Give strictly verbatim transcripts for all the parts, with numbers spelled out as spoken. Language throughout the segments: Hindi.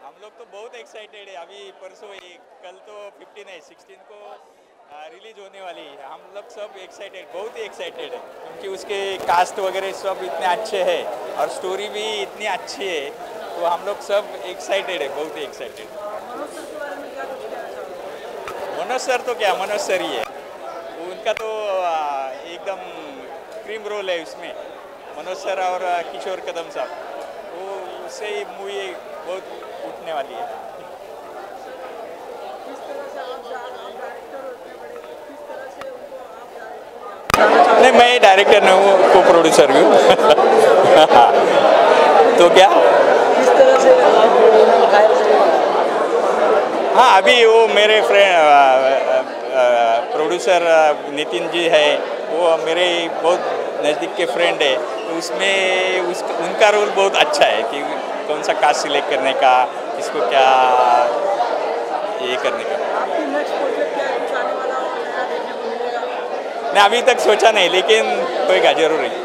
हम लोग तो बहुत एक्साइटेड है। अभी परसों एक कल तो फिफ्टीन है, सिक्सटीन को रिलीज होने वाली है। हम लोग सब एक्साइटेड, बहुत ही एक्साइटेड है, क्योंकि उसके कास्ट वगैरह सब इतने अच्छे हैं और स्टोरी भी इतनी अच्छी है, तो हम लोग सब एक्साइटेड है, बहुत ही एक्साइटेड। मनोज सर तो क्या, मनोज सर ही है, उनका तो आ, एकदम क्रीम रोल है उसमें, मनोज सर और किशोर कदम साहब, वो उससे ही मूवी बहुत उठने वाली है। नहीं, मैं डायरेक्टर नहीं हूँ, को प्रोड्यूसर भी हूँ। तो क्या किस तरह से हाँ, अभी वो मेरे फ्रेंड प्रोड्यूसर नितिन जी है, वो मेरे बहुत नज़दीक के फ्रेंड है, तो उसमें उस उनका रोल बहुत अच्छा है कि कौन सा कास्ट सिलेक्ट करने का, किसको क्या ये करने का। मैं अभी तक सोचा नहीं, लेकिन होएगा जरूर ही।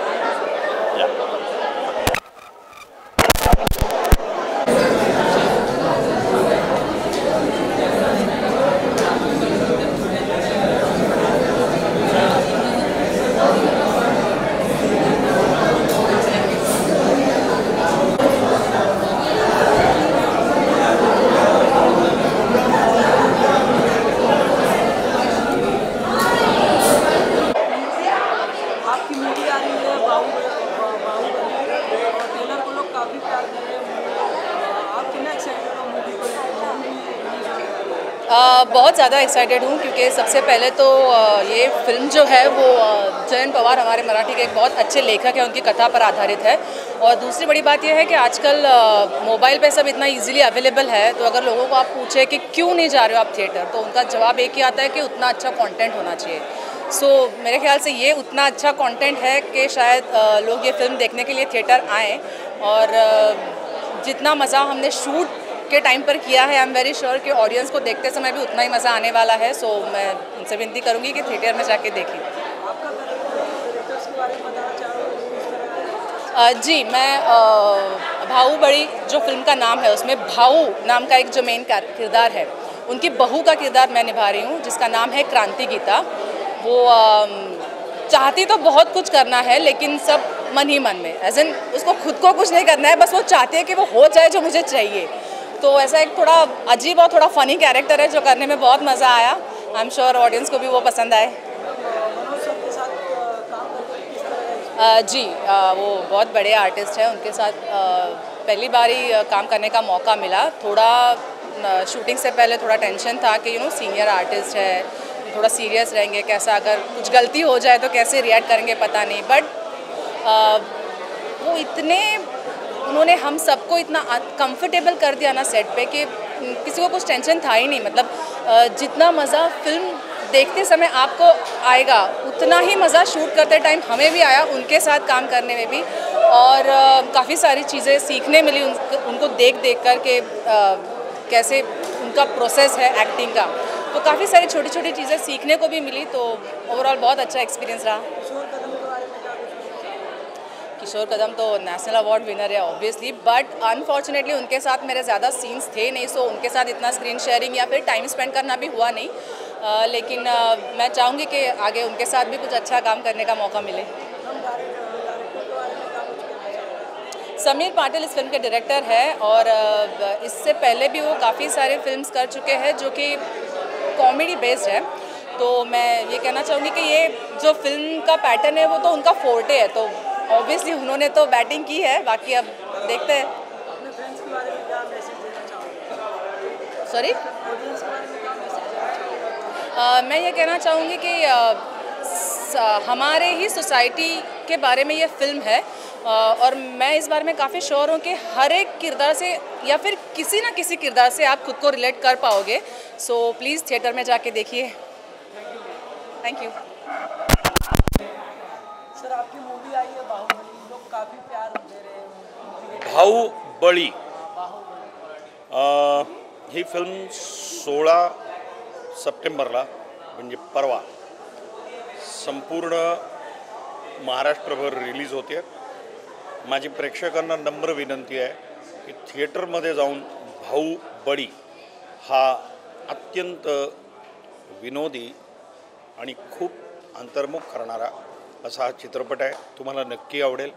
आ, बहुत ज़्यादा एक्साइटेड हूँ, क्योंकि सबसे पहले तो आ, ये फिल्म जो है वो जयंत पवार हमारे मराठी के एक बहुत अच्छे लेखक हैं, उनकी कथा पर आधारित है। और दूसरी बड़ी बात यह है कि आजकल मोबाइल पे सब इतना इजीली अवेलेबल है, तो अगर लोगों को आप पूछे कि क्यों नहीं जा रहे हो आप थिएटर, तो उनका जवाब एक ही आता है कि उतना अच्छा कंटेंट होना चाहिए। सो so, मेरे ख्याल से ये उतना अच्छा कंटेंट है कि शायद आ, लोग ये फिल्म देखने के लिए थिएटर आएँ। और आ, जितना मज़ा हमने शूट के टाइम पर किया है, आई एम वेरी श्योर कि ऑडियंस को देखते समय भी उतना ही मज़ा आने वाला है। सो so, मैं उनसे विनती करूंगी कि थिएटर में जाके देखें। जी, मैं बाहुबली जो फिल्म का नाम है, उसमें भाऊ नाम का एक जो मेन किरदार है, उनकी बहू का किरदार मैं निभा रही हूँ, जिसका नाम है क्रांति गीता। वो आ, चाहती तो बहुत कुछ करना है, लेकिन सब मन ही मन में, एज इन उसको खुद को कुछ नहीं करना है, बस वो चाहती है कि वो हो जाए जो मुझे चाहिए। तो ऐसा एक थोड़ा अजीब और थोड़ा फ़नी कैरेक्टर है, जो करने में बहुत मज़ा आया। आई एम श्योर ऑडियंस को भी वो पसंद आए। आ, जी आ, वो बहुत बड़े आर्टिस्ट हैं, उनके साथ आ, पहली बार ही काम करने का मौका मिला। थोड़ा शूटिंग से पहले थोड़ा टेंशन था कि यू नो सीनियर आर्टिस्ट है, थोड़ा सीरियस रहेंगे, कैसा अगर कुछ गलती हो जाए तो कैसे रिएक्ट करेंगे पता नहीं, बट वो इतने उन्होंने हम सबको इतना कंफर्टेबल कर दिया ना सेट पे कि किसी को कुछ टेंशन था ही नहीं। मतलब जितना मज़ा फिल्म देखते समय आपको आएगा, उतना ही मज़ा शूट करते टाइम हमें भी आया, उनके साथ काम करने में भी। और काफ़ी सारी चीज़ें सीखने मिली उन, उनको देख देख कर के कैसे उनका प्रोसेस है एक्टिंग का, तो काफ़ी सारी छोटी छोटी चीज़ें सीखने को भी मिली। तो ओवरऑल बहुत अच्छा एक्सपीरियंस रहा। किशोर कदम तो नेशनल अवार्ड विनर है ऑब्वियसली, बट अनफॉर्चुनेटली उनके साथ मेरे ज़्यादा सीन्स थे नहीं, सो उनके साथ इतना स्क्रीन शेयरिंग या फिर टाइम स्पेंड करना भी हुआ नहीं। आ, लेकिन आ, मैं चाहूँगी कि आगे उनके साथ भी कुछ अच्छा काम करने का मौका मिले। समीर पाटिल इस फिल्म के डायरेक्टर है, और इससे पहले भी वो काफ़ी सारे फिल्म्स कर चुके हैं जो कि कॉमेडी बेस्ड है। तो मैं ये कहना चाहूँगी कि ये जो फिल्म का पैटर्न है वो तो उनका फोर्टे है, तो ऑब्वियसली उन्होंने तो बैटिंग की है, बाकी अब देखते हैं। सॉरी, मैं ये कहना चाहूँगी कि आ, हमारे ही सोसाइटी के बारे में ये फिल्म है, आ, और मैं इस बारे में काफ़ी श्योर हूँ कि हर एक किरदार से या फिर किसी ना किसी किरदार से आप खुद को रिलेट कर पाओगे। सो प्लीज़ थिएटर में जाके देखिए। Thank you. सर, आपकी मूवी आई है बाहुबली, लोग काफ़ी प्यार दे रहे हैं। बाहुबली ही फिल्म सोळा सप्टेंबरला म्हणजे परवा संपूर्ण महाराष्ट्रभर रिलीज होते। माझी प्रेक्षकांना नम्र विनंती आहे की थिएटरमध्ये जाऊन बाहुबली हा अत्यंत विनोदी आणि खूप अंतर्मुख करणारा असा हा चित्रपट आहे. तुम्हाला नक्की आवडेल.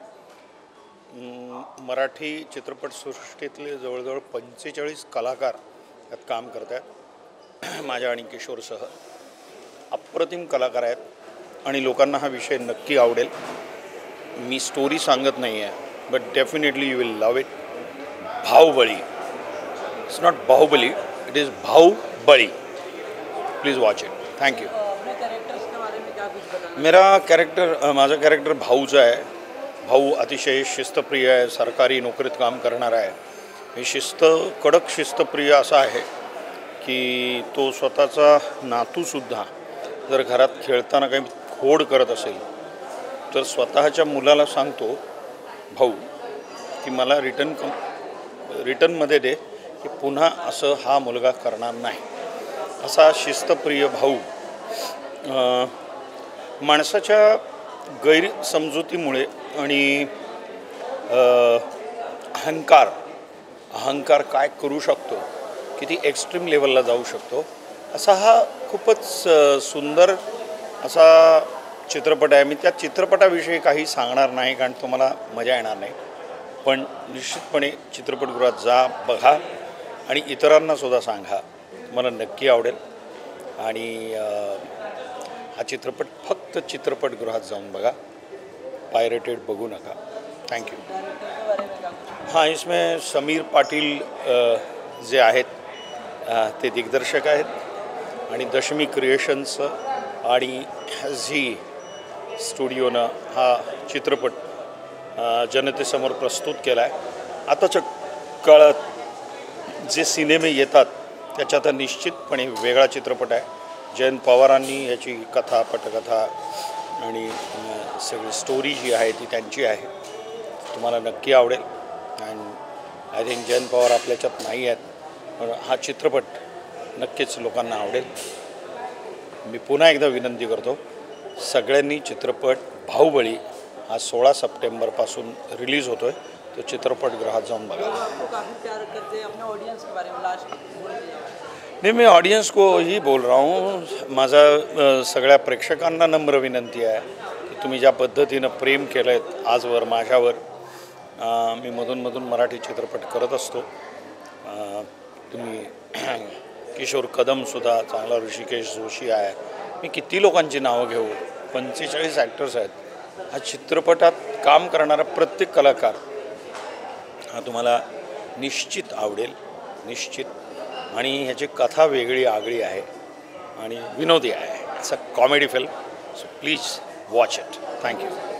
मराठी चित्रपटसृष्टीतले जवळजवळ पंचेचाळीस कलाकार यात काम करत आहेत. माझ्या आणि किशोरसह अप्रतिम कलाकार आहेत आणि लोकांना हा विषय नक्की आवडेल. मी स्टोरी सांगत नाही आहे, but definitely you will love it. Baahubali, it's not Baahubali, it is Baahubali. Please watch it. Thank you. अपने कैरेक्टर्स के बारे में क्या कुछ बताना? मेरा कॅरेक्टर माझा कॅरेक्टर भाऊचा आहे. भाऊ अतिशय शिस्तप्रिय आहे, सरकारी नोकरीत काम करणारा आहे. हे शिस्त कडक शिस्तप्रिय असा आहे की तो स्वतःचा नातूसुद्धा जर घरात खेळताना काही खोड करत असेल तर स्वतःच्या मुलाला सांगतो भाऊ की मला रिटर्न कम रिटर्नमध्ये दे की पुन्हा असं हा मुलगा करणार नाही. असा शिस्तप्रिय भाऊ माणसाच्या गैरसमजुतीमुळे आणि अहंकार अहंकार काय करू शकतो, किती एक्स्ट्रीम लेवलला जाऊ शकतो, असा हा खूपच सुंदर असा चित्रपट आहे. मी त्या चित्रपटाविषयी काही सांगणार नाही कारण तुम्हाला मजा येणार नाही, पण निश्चितपणे चित्रपटगृहात जा, बघा आणि इतरांनासुद्धा सांगा. मला नक्की आवडेल. आणि हा चित्रपट फक्त चित्रपटगृहात जाऊन बघा, पायरेटेड बघू नका. थँक्यू. हाँ, इसमें समीर पाटील जे आहेत ते दिग्दर्शक आहेत आणि दशमी क्रिएशन्स आणि झी स्टुडिओनं हा चित्रपट जनतेसमोर प्रस्तुत केला आहे. आताच्या काळात जे सिनेमे येतात त्याच्यात निश्चितपणे वेगळा चित्रपट आहे. जयंत पवारांनी याची कथा, पटकथा आणि सगळी स्टोरी जी आहे ती त्यांची आहे. तुम्हाला नक्की आवडेल. And I think Jayant Pawar आपल्याच्यात नाही आहेत, पण हा चित्रपट नक्कीच लोकांना आवडेल. मी पुन्हा एकदा विनंती करतो, सगळ्यांनी चित्रपट बाहुबली हा सोळा सप्टेंबरपासून रिलीज होतो आहे, तो चित्रपटगृहात जाऊन बघा. आपको काफ़ी प्यार करते हैं. अपने ऑडियंस के बारे में लास्ट बोल दीजिए. नहीं, मैं ऑडियंस को ही बोल रहा हूँ. माझा सगळ्या प्रेक्षकांना नम्र विनंती आहे की तुम्ही ज्या पद्धतीनं प्रेम केलं आहे आजवर माझ्यावर. मी मधूनमधून मराठी चित्रपट करत असतो. तुम्ही किशोर कदमसुद्धा चांगला, ऋषिकेश जोशी आहे, मी किती लोकांची नावं घेऊ, पंचेचाळीस ॲक्टर्स आहेत. हा चित्रपटात काम करणारा प्रत्येक कलाकार हा तुम्हाला निश्चित आवडेल, निश्चित. आणि ह्याची कथा वेगळी आगळी आहे आणि विनोदी आहे. It's a comedy film, so please watch it. Thank you.